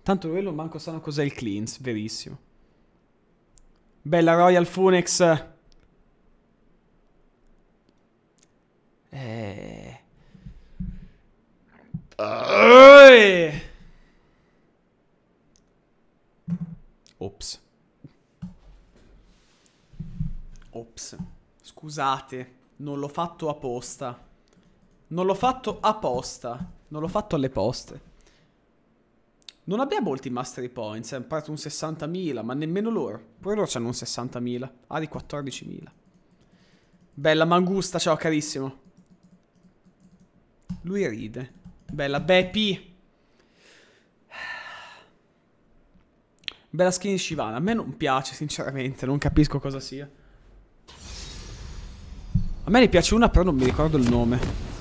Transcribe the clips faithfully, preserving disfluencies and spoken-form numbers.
Tanto quello manco sanno cos'è il cleanse, verissimo. Bella Royal Phoenix. Eh... Uh, Ops. Ops. Scusate, non l'ho fatto apposta. Non l'ho fatto apposta. Non l'ho fatto alle poste. Non abbiamo molti mastery points, è parte un sessantamila, ma nemmeno loro. Pure loro hanno un sessantamila. Ah, di quattordicimila. Bella Mangusta, ciao carissimo. Lui ride. Bella Beppi. Bella skin di Shyvana. A me non piace, sinceramente. Non capisco cosa sia. A me ne piace una, però non mi ricordo il nome.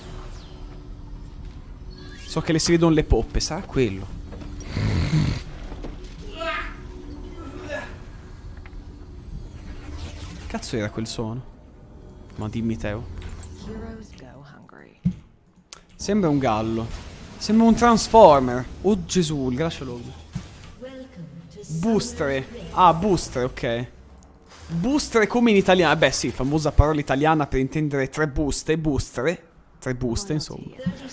So che le si vedono le poppe. Sarà quello. Che cazzo era quel suono? Ma dimmi Teo. Sembra un gallo. Sembra un transformer. Oh Gesù, il Glacialog. Boostere. Ah, boostere, ok. Boostere come in italiano. Beh sì, famosa parola italiana per intendere tre buste. Boostere. Tre buste, insomma.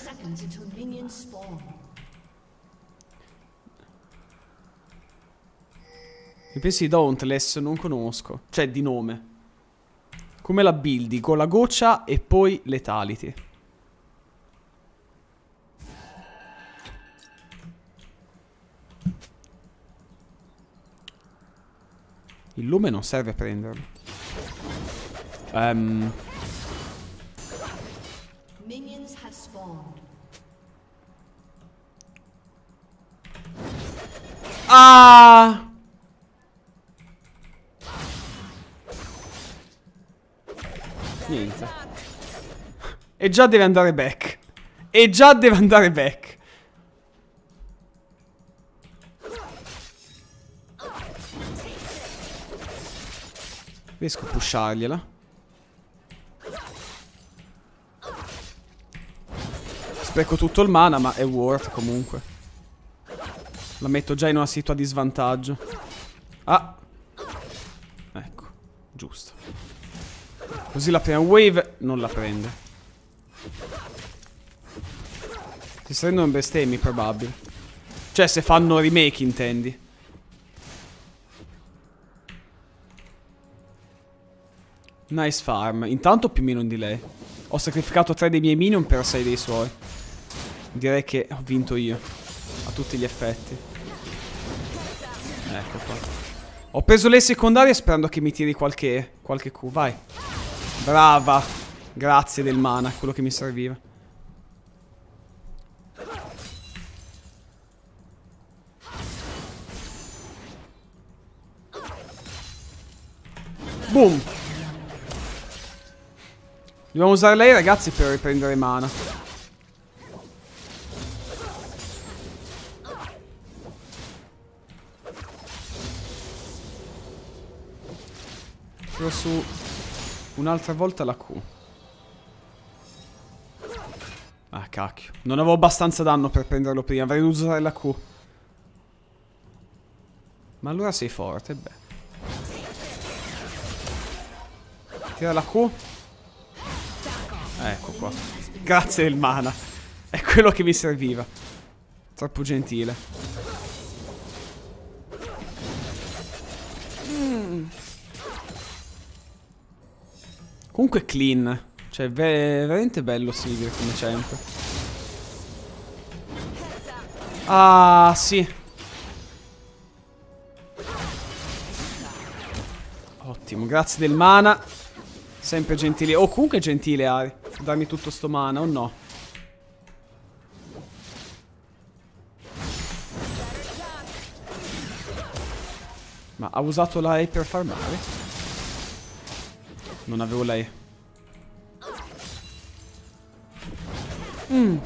I pensi di Dauntless non conosco. Cioè, di nome. Come la buildi? Con la goccia e poi Lethality. Il lume non serve a prenderlo. Um. Ah! Niente. E già deve andare back. E già deve andare back. Riesco a pushargliela. Spreco tutto il mana, ma è worth comunque. La metto già in una situazione di svantaggio. Ah. Ecco, giusto. Così la prima wave non la prende. Si saranno bestemmi, probabile. Cioè, se fanno remake, intendi. Nice farm. Intanto più minion di lei. Ho sacrificato tre dei miei minion per sei dei suoi. Direi che ho vinto io. A tutti gli effetti. Ecco qua. Ho preso le secondarie sperando che mi tiri qualche, qualche Q. Vai. Brava. Grazie del mana, quello che mi serviva. Boom. Dobbiamo usare lei, ragazzi, per riprendere mana. Tiro su un'altra volta la Q. Ah, cacchio. Non avevo abbastanza danno per prenderlo prima. Avrei dovuto usare la Q. Ma allora sei forte, beh. Tira la Q. Ecco qua. Grazie del mana. È quello che mi serviva. Troppo gentile. Mm. Comunque clean. Cioè, ve veramente bello Sivir come sempre. Ah, sì. Ottimo, grazie del mana. Sempre gentile. Oh, comunque gentile Ari. Darmi tutto sto mana, o no? Ma ha usato la E per farmare? Non avevo la E. Mmm.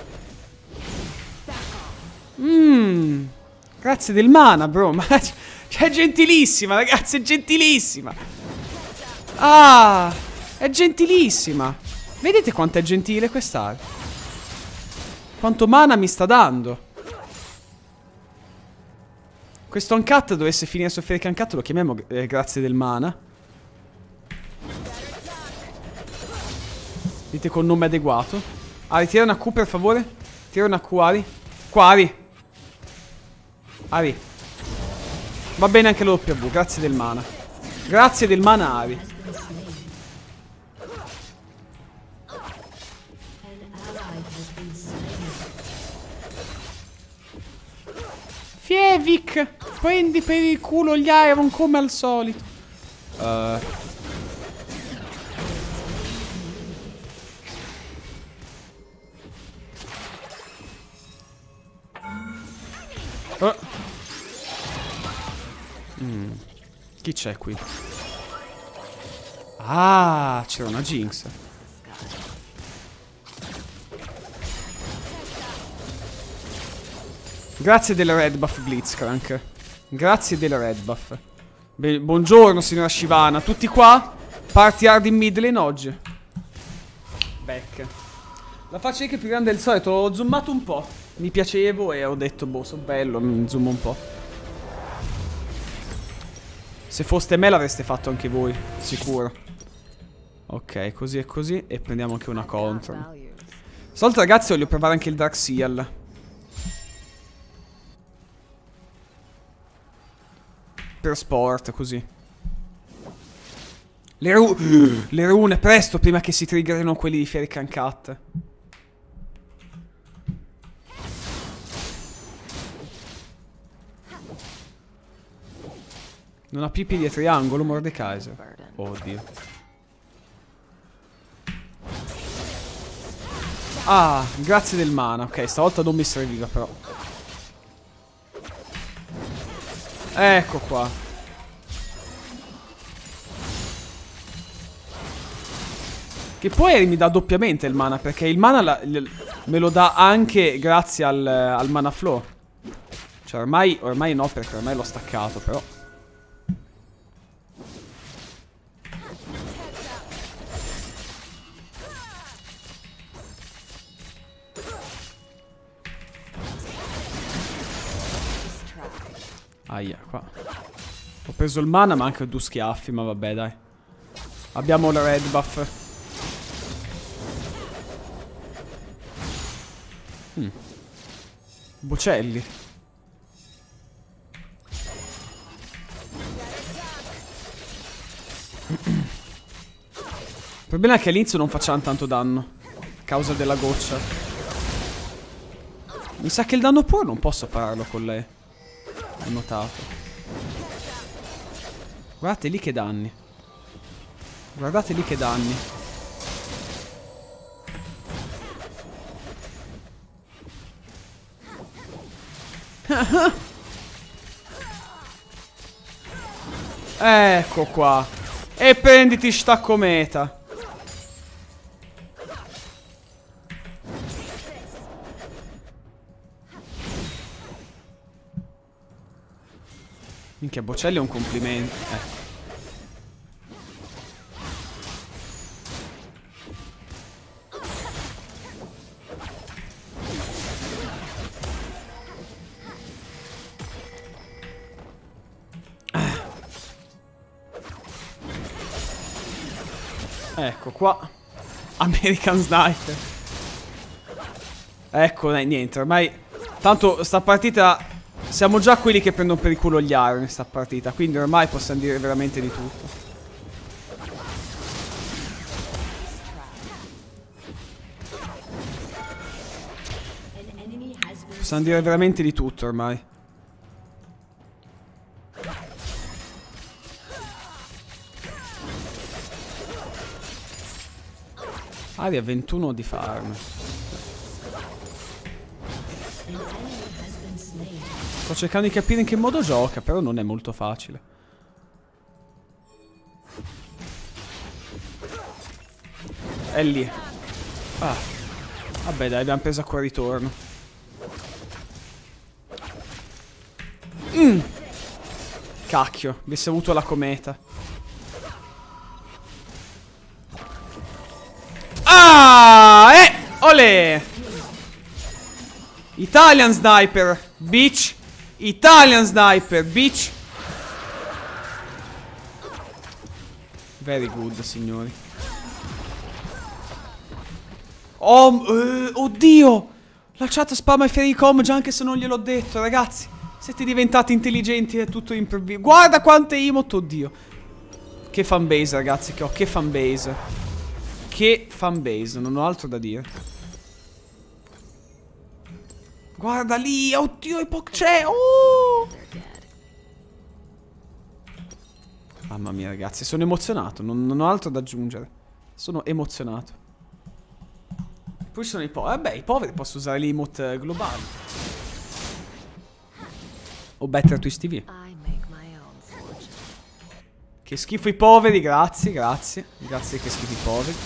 Mmm. Grazie del mana, bro. Ma è gentilissima, ragazzi, è gentilissima. Ah, è gentilissima. Vedete quanto è gentile quest'area? Quanto mana mi sta dando? Questo Uncut dovesse finire su Feric Uncut, lo chiamiamo eh, grazie del mana. Dite con nome adeguato. Ari, tira una Q per favore. Tira una Q, Ari. Qua, Ari. Ari. Va bene anche l'O W, grazie del mana. Grazie del mana, Ari. Fievik, prendi per il culo gli Iron come al solito. Uh. Oh. Mm. Chi c'è qui? Ah, c'era una Jinx. Grazie del red buff Blitzcrank. Grazie del red buff. Beh, buongiorno signora Shivana. Tutti qua? Party hard in mid lane oggi. Back. La faccia anche più grande del solito. L'ho zoomato un po'. Mi piacevo e ho detto boh, sono bello, mi zoom un po'. Se foste me l'avreste fatto anche voi, sicuro. Ok, così e così. E prendiamo anche una contro. Stavolta ragazzi voglio provare anche il Dark Seal. Per sport, così. Le, ru Le rune, presto, prima che si triggerino quelli di Feric Uncut. Non ha più piedi a triangolo, Mordekaiser. Oddio. Ah, grazie del mana. Ok, stavolta non mi serviva però. Ecco qua. Che poi mi dà doppiamente il mana, perché il mana la, il, me lo dà anche grazie al, al mana flow. Cioè ormai, ormai no, perché ormai l'ho staccato però. Aia, qua. Ho preso il mana ma anche due schiaffi, ma vabbè dai. Abbiamo il red buff. Mm. Bocelli. Il problema è che all'inizio non facciamo tanto danno a causa della goccia. Mi sa che il danno puro non posso pararlo con lei. Ho notato. Guardate lì che danni. Guardate lì che danni. Ecco qua. E prenditi sta cometa. Minchia, Bocelli è un complimento. Ecco. Ecco qua. American Sniper. Ecco, niente, ormai. Tanto sta partita. Siamo già quelli che prendono per il culo gli Iron in sta partita. Quindi ormai possiamo dire veramente di tutto. Possiamo dire veramente di tutto ormai. Aria ventuno di farm. Sto cercando di capire in che modo gioca, però non è molto facile. È lì. Ah. Vabbè dai, abbiamo preso acqua ritorno. Mm. Cacchio, avessi avuto la cometa. Ah! Eh! Olè! Italian Sniper, bitch! Italian sniper, bitch. Very good, signori. Oh, eh, oddio. La chat spamma i Fericom già anche se non gliel'ho detto, ragazzi. Siete diventati intelligenti, è tutto improvviso. Guarda quante emote, oddio. Che fanbase, ragazzi, che ho, che fanbase. Che fanbase, non ho altro da dire. Guarda lì, oddio, e poi c'è, oh! Mamma mia, ragazzi, sono emozionato, non, non ho altro da aggiungere. Sono emozionato. Poi ci sono i poveri. Vabbè, i poveri posso usare le emote globali. O Better Twist T V. Che schifo i poveri, grazie, grazie. Grazie che schifo i poveri.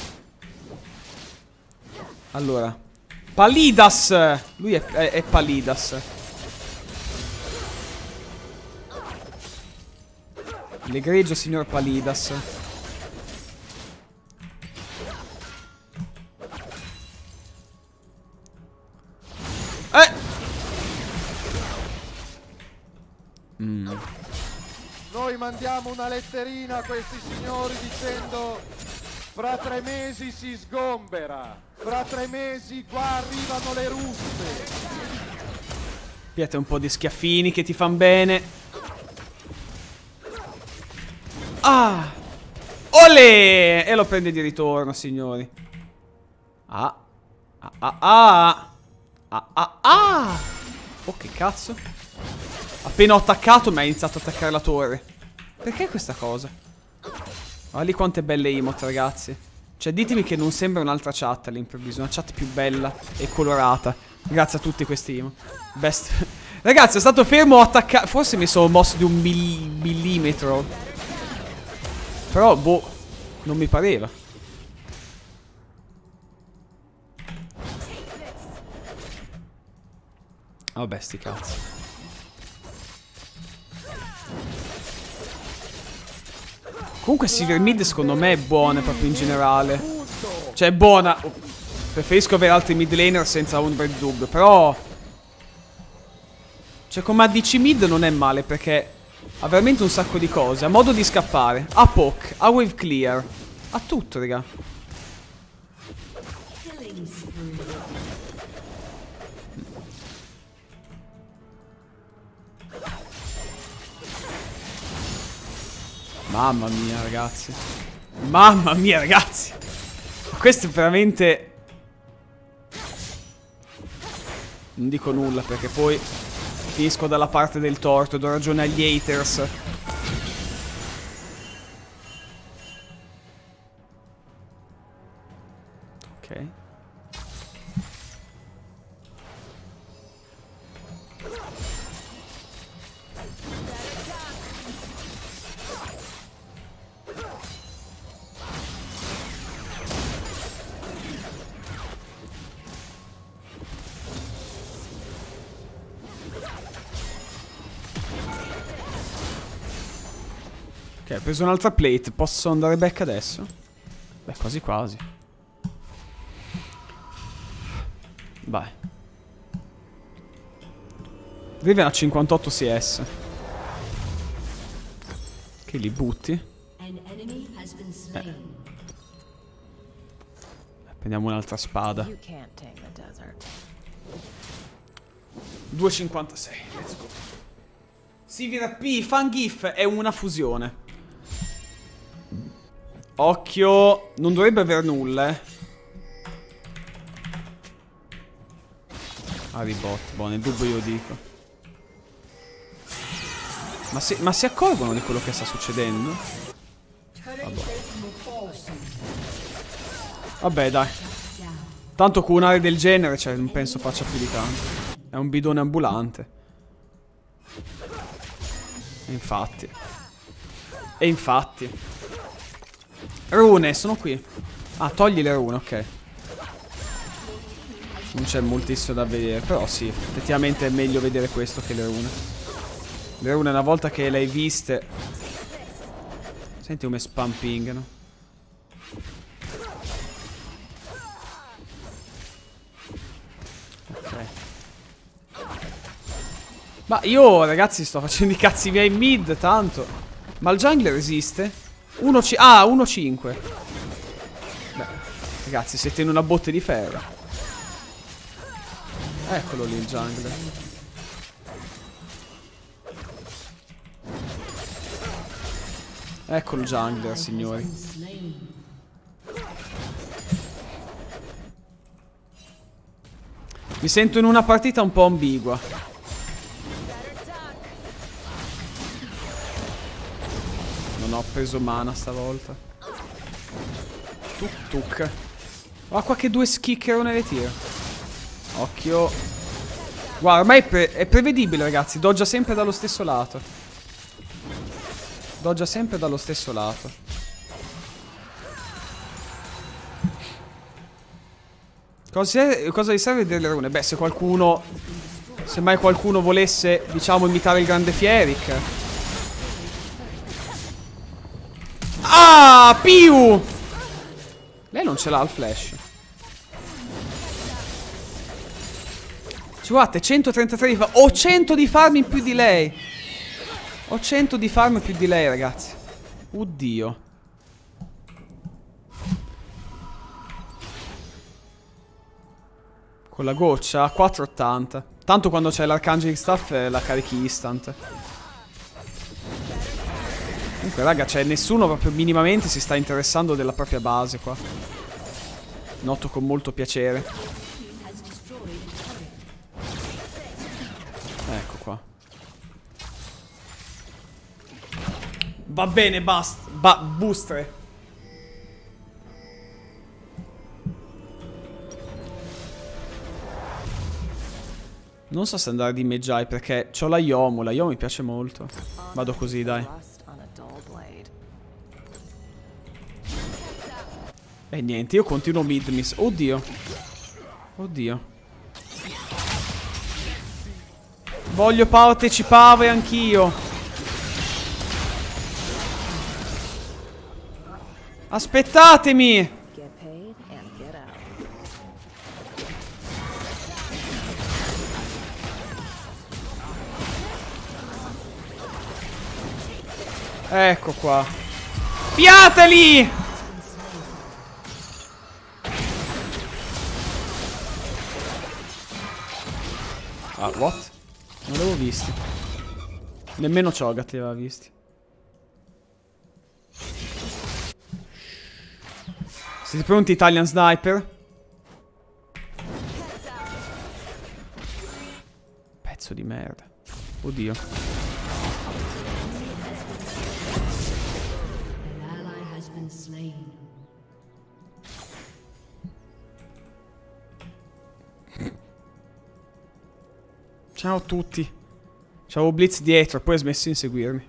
Allora. Palidas! Lui è, è, è Palidas. L'egregio signor Palidas. Eh! Mm. Noi mandiamo una letterina a questi signori dicendo: fra tre mesi si sgombera, fra tre mesi qua arrivano le russe. Piate un po' di schiaffini che ti fan bene. Ah! Olè! E lo prende di ritorno, signori. Ah. Ah ah ah. Ah ah ah. Oh, che cazzo. Appena ho attaccato mi ha iniziato a attaccare la torre. Perché questa cosa? Guarda lì quante belle emote, ragazzi. Cioè ditemi che non sembra un'altra chat all'improvviso. Una chat più bella e colorata. Grazie a tutti questi emote. Best. Ragazzi, sono stato fermo, ho attaccato. Forse mi sono mosso di un mill millimetro. Però, boh, non mi pareva. Vabbè, sti cazzi. Comunque Silver Mid secondo me è buona proprio in generale. Cioè è buona. Preferisco avere altri mid laner senza ombra di dubbio. Però cioè come A D C mid non è male perché ha veramente un sacco di cose. Ha modo di scappare. Ha poke. Ha wave clear. Ha tutto, raga. Mamma mia, ragazzi. Mamma mia, ragazzi. Questo è veramente... Non dico nulla perché poi finisco dalla parte del torto. Do ragione agli haters. Ok. Ok, ho preso un'altra plate. Posso andare back adesso? Beh, quasi quasi. Vai. Riven a cinquantotto C S. Che li butti? Eh. Prendiamo un'altra spada. due e cinquantasei. Let's go. Sivir P. Fangif è una fusione. Occhio. Non dovrebbe aver nulla, eh. Ah, ribot. Boh, nel dubbio io dico. Ma si, ma si accorgono di quello che sta succedendo? Vabbè. Vabbè, dai. Tanto con un'area del genere, cioè, non penso faccia più di tanto. È un bidone ambulante. E infatti. E infatti. Rune, sono qui. Ah, togli le rune, ok. Non c'è moltissimo da vedere. Però sì, effettivamente è meglio vedere questo che le rune. Le rune una volta che le hai viste. Senti come spampingano. Ok. Ma io, ragazzi, sto facendo i cazzi miei in mid, tanto. Ma il jungler esiste? uno c ah, uno cinque. Beh, ragazzi, siete in una botte di ferro. Eccolo lì il jungler. Eccolo il jungler, signori. Mi sento in una partita un po' ambigua. Non ho preso mana stavolta. Tuk tuk. Ho qua che due schiccherone le tiro. Occhio. Guarda, ormai è, pre è prevedibile, ragazzi. Doggia sempre dallo stesso lato. Doggia sempre dallo stesso lato. Cosa, cosa gli serve delle rune? Beh, se qualcuno... Se mai qualcuno volesse, diciamo, imitare il grande Fierik. Ah, Piu! Lei non ce l'ha il flash. Ci guardate, centotrentatré di farm. Ho cento di farm in più di lei. Ho cento di farm in più di lei, ragazzi. Oddio. Con la goccia, quattro ottanta. Tanto quando c'è l'Arcangelic Staff eh, la carichi instant. Comunque, raga, cioè nessuno proprio minimamente si sta interessando della propria base qua. Noto con molto piacere. Ecco qua. Va bene, basta. Ba boostre. Non so se andare di Magi perché c'ho la Yomu. La Yomu mi piace molto. Vado così, dai. E niente, io continuo mid miss. Oddio. Oddio. Voglio partecipare anch'io. Aspettatemi. Ecco qua. Piateli! Ah, what? Non l'avevo visti. Nemmeno Cho'Gath li aveva visti. Siete pronti, Italian Sniper? Pezzo di merda. Oddio. Ciao a tutti. C'avevo Blitz dietro, poi ha smesso di inseguirmi.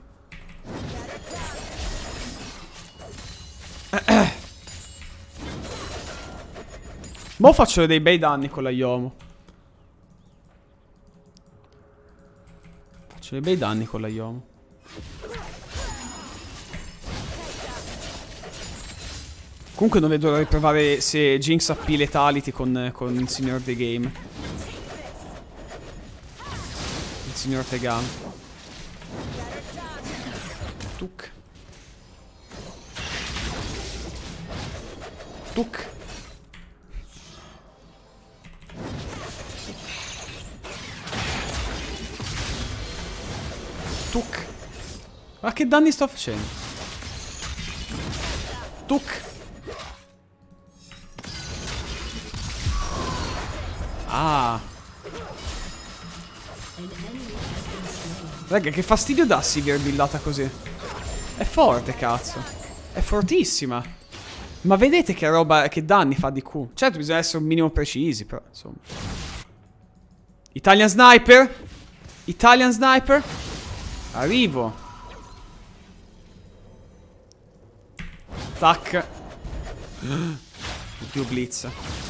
Mo faccio dei bei danni con la Yomu. Faccio dei bei danni con la Yomu. Comunque non vedo l'ora di provare se Jinx ha P Lethality con, con il signor The Game. Signor Tegan. Tuk. Tuk. Tuk. Ma che danni sto facendo? Tuk. Ah. Raga, che fastidio dà Sivir buildata così. È forte, cazzo. È fortissima. Ma vedete che roba, che danni fa di Q. Certo, bisogna essere un minimo precisi, però, insomma. Italian Sniper. Italian Sniper. Arrivo. Tac. Oddio, Blitz.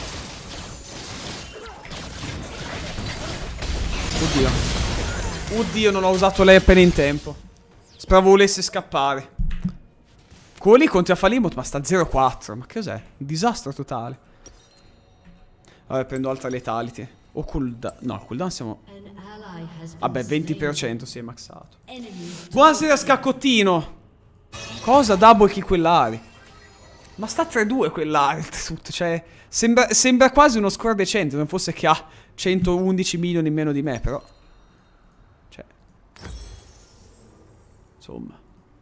Oddio. Oddio, non ho usato lei appena in tempo. Speravo volesse scappare. Quello lì contro a Falimut, ma sta zero quattro. Ma che cos'è? Un disastro totale. Vabbè, prendo altra Lethality. O cooldown. No, cooldown siamo... Vabbè, venti per cento si è maxato. Buonasera Scaccottino. Cosa? Double kill quell'Ari? Ma sta tre due quell'Ari. Cioè, sembra, sembra quasi uno score decente. Non fosse che ha centoundici milioni in meno di me, però. Cioè. Insomma.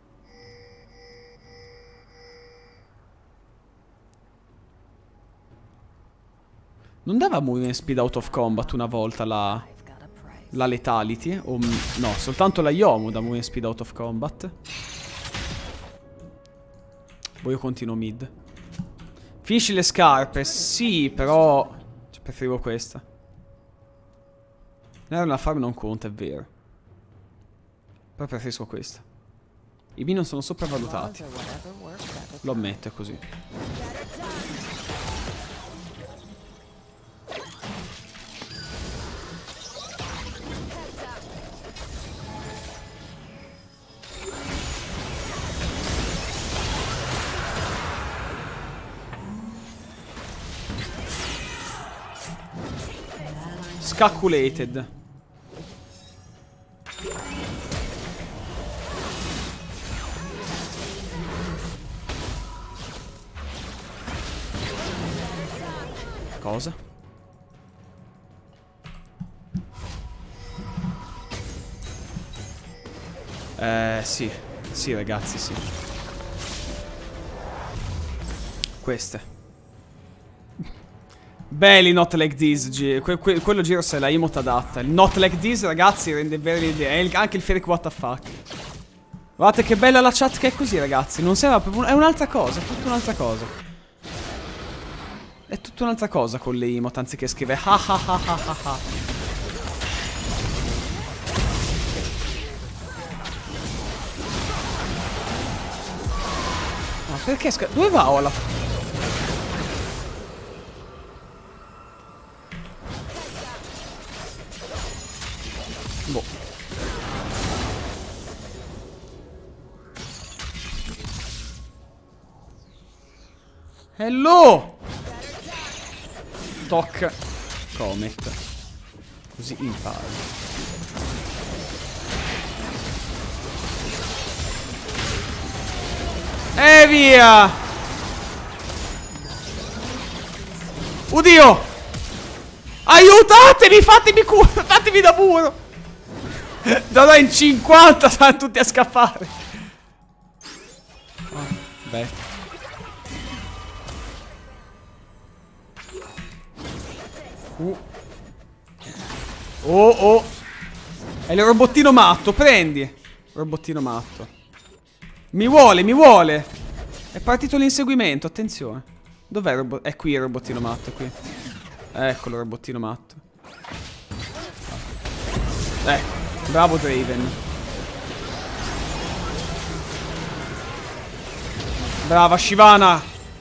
Non dava movement speed out of combat una volta la, la lethality? O, no, soltanto la Yomu da movement speed out of combat. Poi io continuo mid. Finisci le scarpe? Sì, però cioè, preferivo questa. Era una farm non conta, è vero. Però preferisco questa. I minion sono sopravvalutati. Lo ammetto, è così. Calculated. Cosa? Eh, sì. Sì, ragazzi, sì. Queste. Belli not like this, G. Que que quello giro se la emote adatta. Il not like this, ragazzi, rende bene l'idea. E anche il fake what the fuck. Guardate che bella la chat che è così, ragazzi. Non sembra proprio... È un'altra cosa, è tutta un'altra cosa. È tutta un'altra cosa con le emote, anziché scrivere ha ha ha ha ha ha. Ma perché sc... Dove va Olaf? Boh. Hello! Toc. Comet. Così impari. E via! Oddio! Aiutatemi! Fatemi culo! Fatemi da muro! Da là in cinquanta stanno tutti a scappare. Oh, beh. Uh. Oh oh. È il robottino matto, prendi. Robottino matto. Mi vuole, mi vuole. È partito l'inseguimento, attenzione. Dov'è il robottino? È qui il robottino matto, è qui. Eccolo il robottino matto. Ecco. Bravo Draven. Brava Shyvana.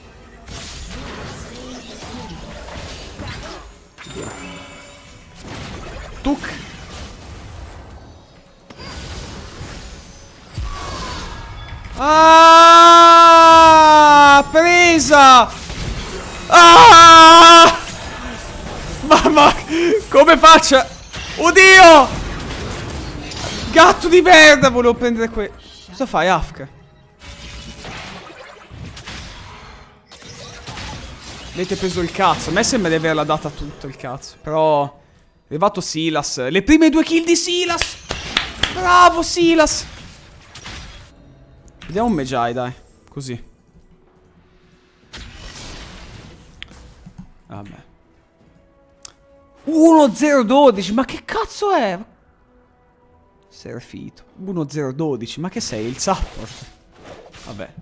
Tuk. Ah, presa. Ah, mamma, come faccio? Oddio. Gatto di merda, volevo prendere que... Cosa fai, Afk? Avete preso il cazzo. A me sembra di averla data tutto il cazzo. Però è arrivato Silas. Le prime due kill di Silas. Bravo Silas. Vediamo un Mejai, dai. Così. Vabbè. uno zero dodici. Ma che cazzo è? Serafito. uno zero dodici. Ma che sei? Il support? Vabbè.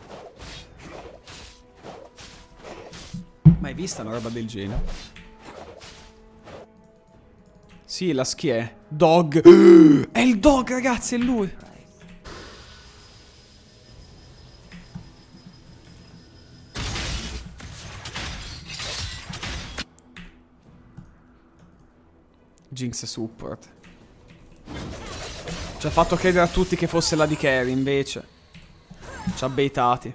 Mai vista una roba del genere? Sì, la chi è? Dog. È il dog, ragazzi, è lui. Jinx support. Ci ha fatto credere a tutti che fosse la di carry, invece ci ha baitati.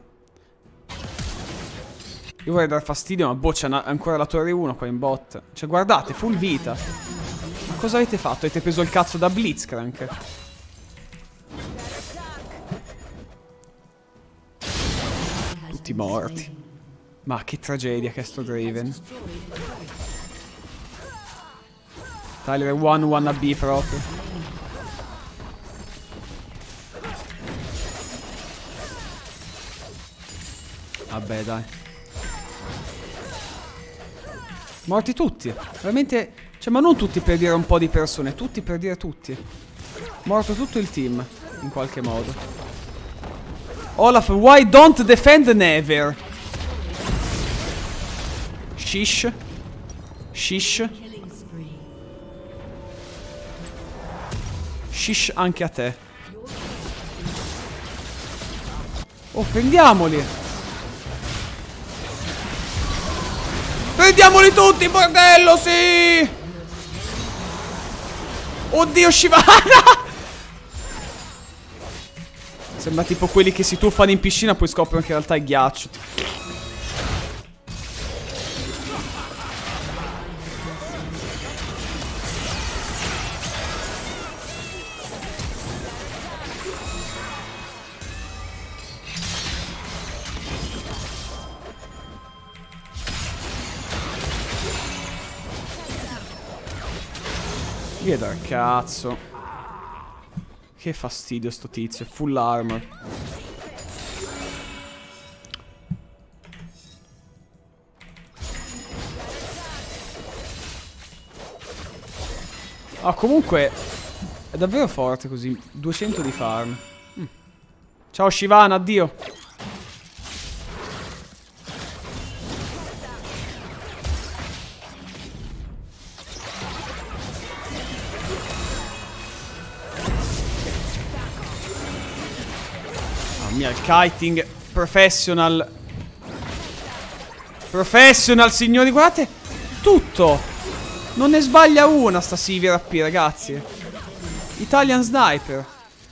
Io vorrei dar fastidio, ma boh, c'è ancora la torre uno qua in bot. Cioè, guardate, full vita. Ma Cosa avete fatto? Avete preso il cazzo da Blitzcrank? Tutti morti. Ma che tragedia che è sto Draven. Tyler one wannabe proprio. Vabbè dai. Morti tutti. Veramente. Cioè ma non tutti per dire un po' di persone. Tutti per dire tutti. Morto tutto il team. In qualche modo. Olaf, why don't defend never? Shish. Shish. Shish anche a te. Oh, prendiamoli. Prendiamoli tutti, bordello, sì. Oddio, Shivana. Sembra tipo quelli che si tuffano in piscina poi scoprono che in realtà è ghiaccio. Via dal cazzo. Che fastidio sto tizio. Full armor. Ah, comunque è davvero forte così. duecento di farm. mm. Ciao Shivana, addio. Il kiting professional. Professional, signori, guardate. Tutto. Non ne sbaglia una sta C V R P, ragazzi. Italian Sniper.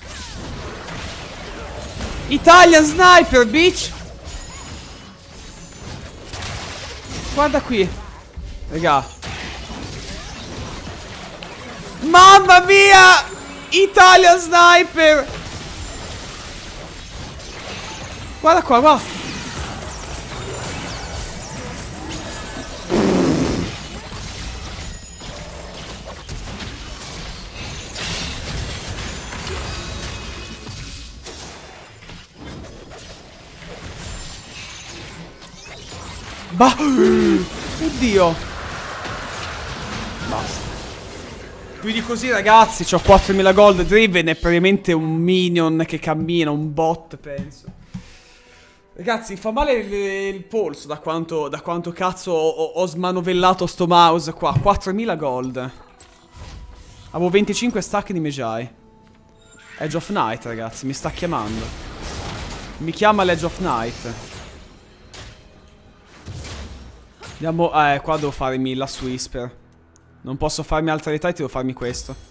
Italian Sniper, bitch. Guarda qui. Raga. Mamma mia. Italian Sniper. Guarda qua, guarda. Bah. Oddio. Basta. Più di così, ragazzi, c'ho quattromila gold. Draven è praticamente un minion che cammina, un bot, penso. Ragazzi, fa male il, il polso da quanto, da quanto cazzo ho, ho smanovellato sto mouse qua. quattromila gold. Avevo venticinque stack di Mejai. Edge of Night, ragazzi, mi sta chiamando. Mi chiama l'Edge of Night. Andiamo. Eh, qua devo farmi la Whisper. Non posso farmi altre retite, devo farmi questo.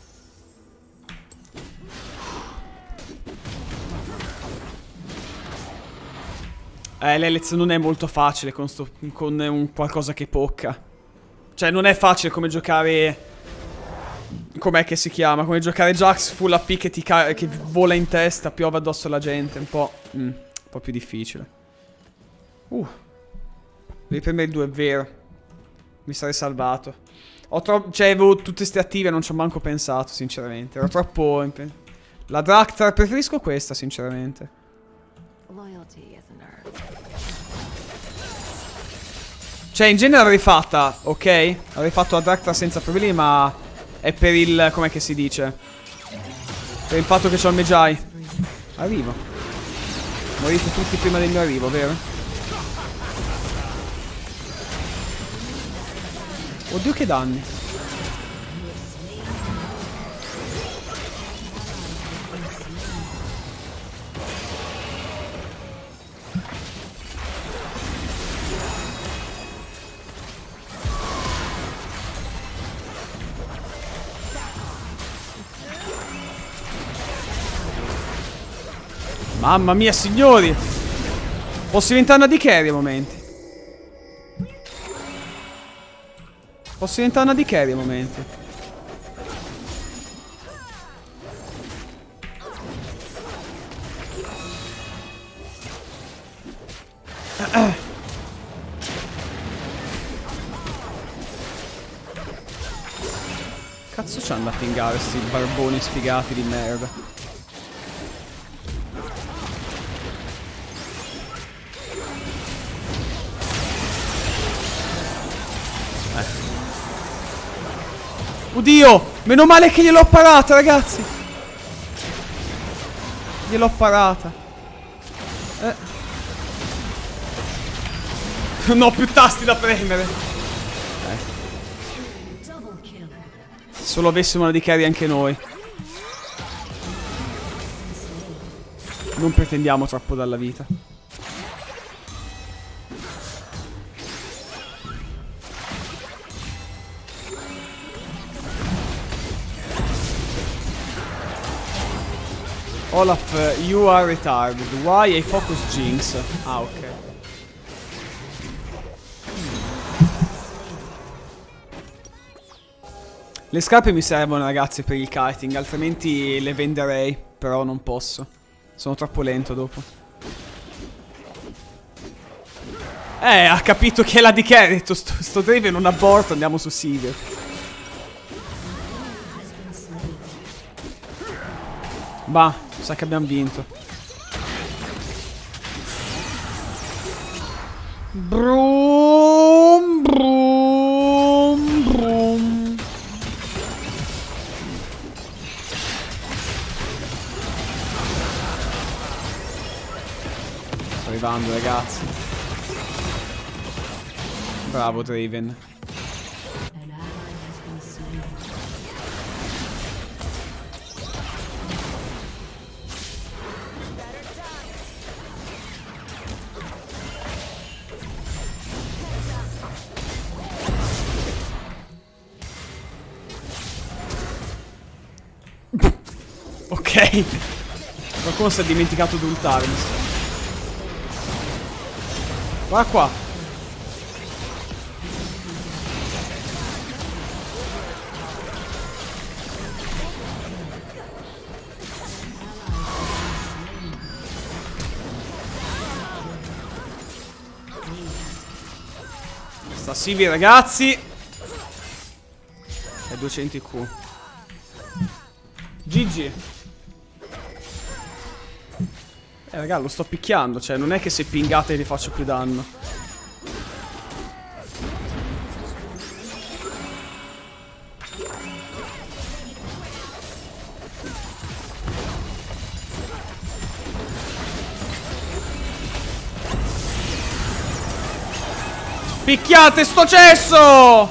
Eh, l'Elez non è molto facile con, sto, con un qualcosa che pocca. Cioè, non è facile come giocare... Com'è che si chiama? Come giocare Jax full A P che ti che vola in testa, piove addosso alla gente. Un po'... Mm, un po' più difficile. Uh. Devi premere il due, è vero. Mi sarei salvato. Ho troppo... Cioè, avevo tutte queste attive, non ci ho manco pensato, sinceramente. Ero troppo... La Draktar, preferisco questa, sinceramente. Cioè, in genere l'avrei fatta, ok? Avrei fatto la Draktar senza problemi, ma è per il... com'è che si dice? Per il fatto che c'ho il Mejai. Arrivo. Morite tutti prima del mio arrivo, vero? Oddio che danni. Mamma mia, signori. Posso diventare una D carry a momenti. Posso diventare una D carry a momenti. Cazzo c'hanno a pingare sti barboni sfigati di merda. Eh. Oddio! Meno male che gliel'ho parata, ragazzi! Gliel'ho parata. Eh. Non ho più tasti da premere. Eh. Solo avessimo una di carry anche noi. Non pretendiamo troppo dalla vita. Olaf, you are retarded. Why I focus Jinx? Ah, ok. Le scarpe mi servono, ragazzi, per il kiting, altrimenti le venderei, però non posso. Sono troppo lento dopo. Eh, ha capito che è la di carry, ha detto sto, sto Draven non aborto, andiamo su Sivir. Bah, sa che abbiamo vinto. Brum, brum, brum. Sto arrivando, ragazzi. Bravo Draven. Ok. Qualcuno si è dimenticato di ultarmi. Guarda qua. Sta Sivir, ragazzi. È duecento I Q. G G. Eh raga, lo sto picchiando, cioè non è che se pingate gli faccio più danno. Picchiate sto cesso!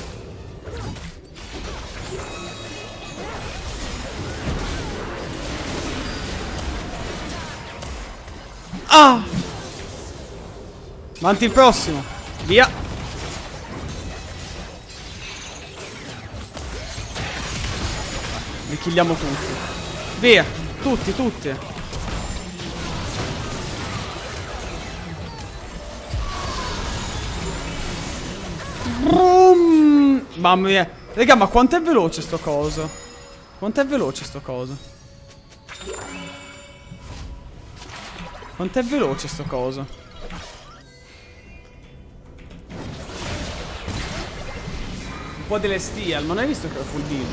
Ah! Avanti il prossimo. Via. Li killiamo tutti. Via. Tutti, tutti. Brum. Mamma mia. Raga, ma quanto è veloce sto coso? Quanto è veloce sto coso? Quanto è veloce sto coso? Un po' delle steal, ma non hai visto che era full build?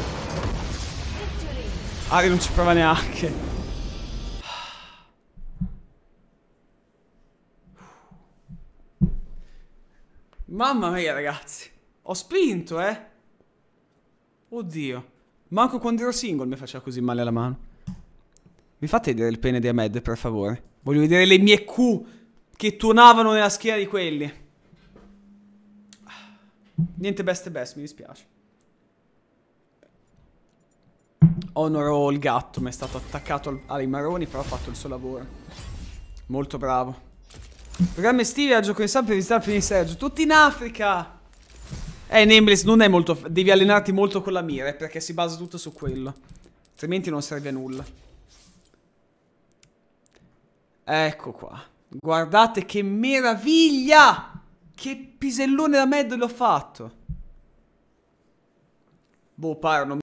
Ari non ci prova neanche. Mamma mia, ragazzi. Ho spinto, eh. Oddio. Manco quando ero single mi faceva così male alla mano. Mi fate vedere il pene di Ahmed, per favore? Voglio vedere le mie Q che tuonavano nella schiena di quelli. Niente best e best, mi dispiace. Onoro il gatto, mi è stato attaccato ai maroni, però ha fatto il suo lavoro. Molto bravo. Programma estivi a gioco in San per visitare Fini Sergio. Tutti in Africa! Eh, Nameless non è molto... Devi allenarti molto con la mira, perché si basa tutto su quello. Altrimenti non serve a nulla. Ecco qua. Guardate che meraviglia! Che pisellone da Med l'ho fatto. Boh, pare non